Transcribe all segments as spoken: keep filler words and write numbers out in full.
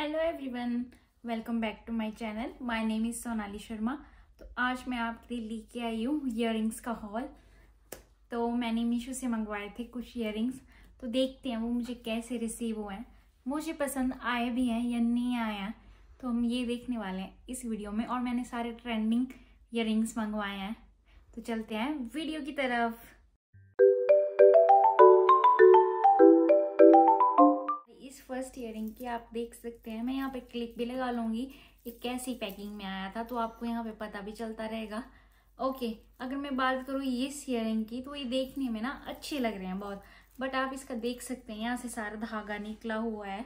Hello everyone, welcome back to my channel. My name is Sonali Sharma. तो आज मैं आपके लिए लेके आई हूँ ईयरिंग्स का हॉल। तो मैंने मीशो से मंगवाए थे कुछ ईयरिंग्स, तो देखते हैं वो मुझे कैसे रिसीव हुए हैं, मुझे पसंद आए भी हैं या नहीं आए हैं। तो हम ये देखने वाले हैं इस वीडियो में। और मैंने सारे ट्रेंडिंग ईयरिंग्स मंगवाए हैं, तो चलते हैं वीडियो की तरफ। इस फर्स्ट ईयरिंग की आप देख सकते हैं, मैं यहाँ पे क्लिप भी लगा लूंगी ये कैसी पैकिंग में आया था, तो आपको यहाँ पे पता भी चलता रहेगा। ओके, अगर मैं बात करूँ इस ईयरिंग की, तो ये देखने में ना अच्छे लग रहे हैं बहुत, बट आप इसका देख सकते हैं यहाँ से सारा धागा निकला हुआ है,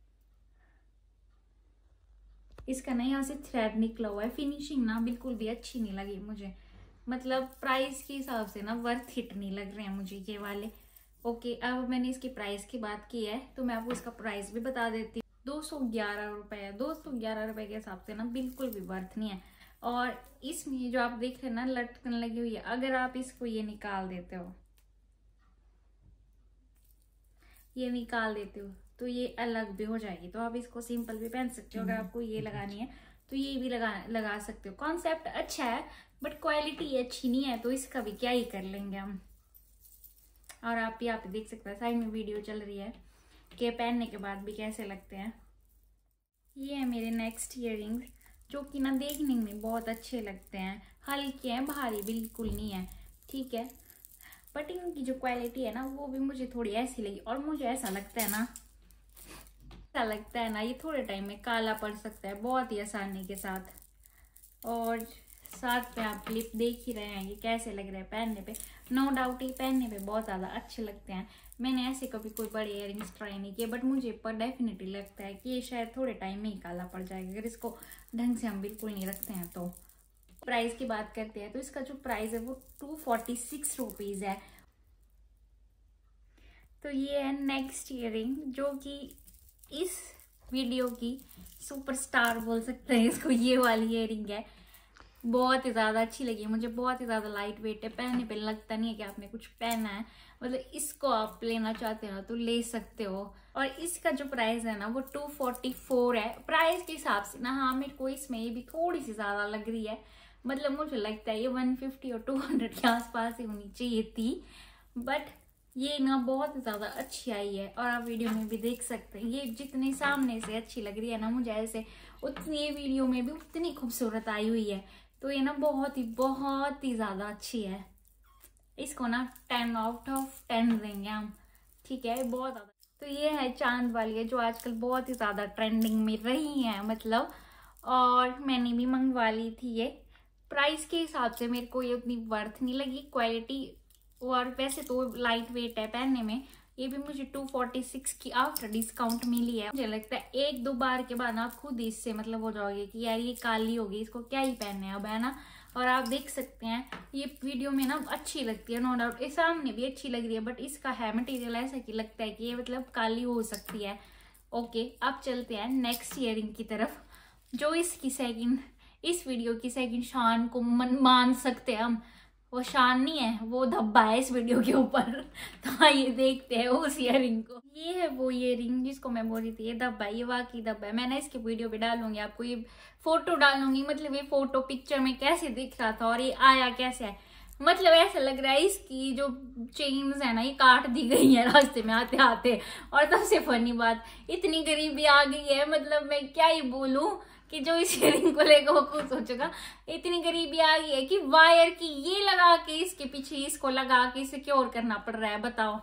इसका ना यहाँ से थ्रेड निकला हुआ है। फिनिशिंग ना बिल्कुल भी अच्छी नहीं लगी मुझे, मतलब प्राइस के हिसाब से ना वर्थ हिट नहीं लग रहे हैं मुझे ये वाले। ओके okay, अब मैंने इसकी प्राइस की बात की है तो मैं आपको इसका प्राइस भी बता देती हूँ। दो सौ ग्यारह रुपये दो सौ ग्यारह रुपये के हिसाब से ना बिल्कुल भी वर्थ नहीं है। और इसमें जो आप देख रहे हैं ना लटकन लगी हुई है, अगर आप इसको ये निकाल देते हो ये निकाल देते हो तो ये अलग भी हो जाएगी, तो आप इसको सिंपल भी पहन सकते हो। अगर आपको ये लगानी है तो ये भी लगा लगा सकते हो। कॉन्सेप्ट अच्छा है बट क्वालिटी अच्छी नहीं है, तो इसका भी क्या ही कर लेंगे हम। और आप यहाँ पे देख सकते हैं साइड में वीडियो चल रही है कि पहनने के बाद भी कैसे लगते हैं। ये है मेरे नेक्स्ट ईयरिंग्स, जो कि ना देखने में बहुत अच्छे लगते हैं, हल्के हैं, भारी बिल्कुल नहीं है, ठीक है। बट इनकी जो क्वालिटी है ना वो भी मुझे थोड़ी ऐसी लगी। और मुझे ऐसा लगता है ना ऐसा लगता है ना ये थोड़े टाइम में काला पड़ सकता है बहुत ही आसानी के साथ। और साथ में आप क्लिप देख ही रहे हैं कि कैसे लग रहे हैं पहनने पे। नो डाउट ये पहनने पे बहुत ज़्यादा अच्छे लगते हैं। मैंने ऐसे कभी कोई बड़े इयररिंग्स ट्राई नहीं किए, बट मुझे पर डेफिनेटली लगता है कि ये शायद थोड़े टाइम में ही काला पड़ जाएगा अगर इसको ढंग से हम बिल्कुल नहीं रखते हैं। तो प्राइस की बात करते हैं तो इसका जो प्राइस है वो टू फोर्टी सिक्स रुपीज़ है। तो ये है नेक्स्ट ईयरिंग, जो कि इस वीडियो की सुपरस्टार बोल सकते हैं इसको। ये वाली ईयरिंग है, बहुत ही ज़्यादा अच्छी लगी मुझे, बहुत ही ज़्यादा लाइट वेट है, पहनने पे लगता नहीं है कि आपने कुछ पहना है। मतलब इसको आप लेना चाहते हो तो ले सकते हो। और इसका जो प्राइस है ना वो टू फोर्टी फोर है। प्राइस के हिसाब से ना हाँ मेरे को इसमें ये भी थोड़ी सी ज़्यादा लग रही है, मतलब मुझे लगता है ये वन फिफ्टी और टू हंड्रेड के आसपास ही होनी चाहिए थी, बट ये ना बहुत ही ज़्यादा अच्छी आई है। और आप वीडियो में भी देख सकते हैं, ये जितनी सामने से अच्छी लग रही है ना मुझे ऐसे, उतनी ये वीडियो में भी उतनी खूबसूरत आई हुई है। तो ये ना बहुत ही बहुत ही ज़्यादा अच्छी है। इसको ना टेन आउट ऑफ टेन देंगे हम, ठीक है, बहुत ज़्यादा। तो ये है चांद वाली है, जो आजकल बहुत ही ज़्यादा ट्रेंडिंग में रही है मतलब। और मैंने भी मंगवा ली थी ये। प्राइस के हिसाब से मेरे को ये उतनी वर्थ नहीं लगी, क्वालिटी और वैसे तो लाइट वेट है पहनने में। ये भी मुझे टू फोर्टी सिक्स की आफ्टर डिस्काउंट मिली है। मुझे लगता है एक दो बार के बाद आप खुद इससे मतलब हो जाओगे कि यार ये काली होगी, इसको क्या ही पहनने अब, है ना। और आप देख सकते हैं ये वीडियो में ना अच्छी लगती है, नो डाउट ये सामने भी अच्छी लग रही है, बट इसका है मटेरियल ऐसा कि लगता है कि ये मतलब काली हो सकती है। ओके, अब चलते हैं नेक्स्ट ईयरिंग की तरफ, जो इसकी सेकंड इस वीडियो की सेकंड शान को मन मान सकते हैं हम। वो शान नहीं है, वो धब्बा है इस वीडियो के ऊपर। तो आइए देखते हैं उस ईयरिंग को। ये है वो ईयरिंग जिसको मैं बोल रही थी, ये धब्बा है, ये वाकई धब्बा है। मैं ना इसकी वीडियो पे डालूंगी, आपको ये फोटो डालूंगी, मतलब ये फोटो पिक्चर में कैसे दिख रहा था और ये आया कैसे है। मतलब ऐसा लग रहा है इसकी जो चेन्स है ना ये काट दी गई है रास्ते में आते आते। और सबसे फनी बात, इतनी गरीबी आ गई है, मतलब मैं क्या ही बोलूं कि जो इस ईयरिंग को लेकर वो खुद सोचेगा। इतनी गरीबी आ गई है कि वायर की ये लगा के इसके पीछे इसको लगा के सिक्योर करना पड़ रहा है, बताओ।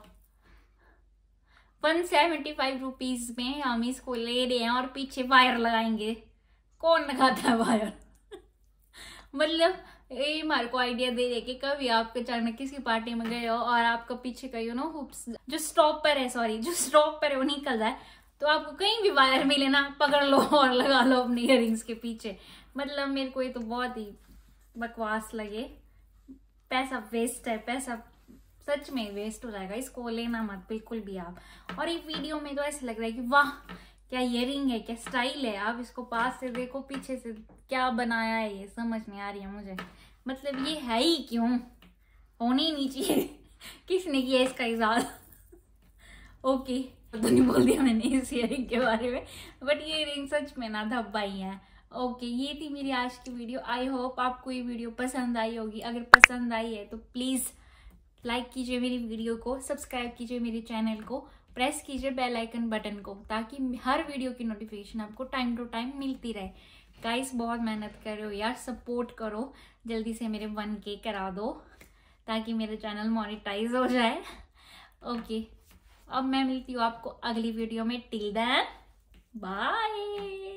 वन सेवेंटी फाइव रुपीज में हम इसको ले रहे हैं और पीछे वायर लगाएंगे। कौन लगाता है वायर? मतलब ये हमारे को आइडिया दे रहे कि कभी आप अचानक किसी पार्टी में गए हो और आपका पीछे का यू नो हुप्स जो स्टॉपर है सॉरी जो स्टॉपर है वो निकल जाए, तो आपको कहीं भी वायर मिले ना पकड़ लो और लगा लो अपने ईयरिंग्स के पीछे। मतलब मेरे को ये तो बहुत ही बकवास लगे, पैसा वेस्ट है, पैसा सच में वेस्ट हो जाएगा, इसको लेना मत बिल्कुल भी आप। और एक वीडियो में तो ऐसा लग रहा है कि वाह क्या ईयरिंग है, क्या स्टाइल है। आप इसको पास से देखो, पीछे से क्या बनाया है ये समझ नहीं आ रही है मुझे। मतलब ये है ही क्यों, होनी ही नहीं चाहिए। किसने किया इसका इजाज़? ओके, तो नहीं बोल दिया मैंने इस इयरिंग के बारे में, बट ये इयरिंग सच में ना धब्बा ही है। ओके, ये थी मेरी आज की वीडियो। आई होप आपको ये वीडियो पसंद आई होगी। अगर पसंद आई है तो प्लीज लाइक कीजिए मेरी वीडियो को, सब्सक्राइब कीजिए मेरे चैनल को, प्रेस कीजिए बेल आइकन बटन को, ताकि हर वीडियो की नोटिफिकेशन आपको टाइम टू टाइम मिलती रहे। गाइस बहुत मेहनत कर रहे हो यार, सपोर्ट करो, जल्दी से मेरे वन के करा दो ताकि मेरे चैनल मोनेटाइज हो जाए। ओके, अब मैं मिलती हूँ आपको अगली वीडियो में। Till then bye.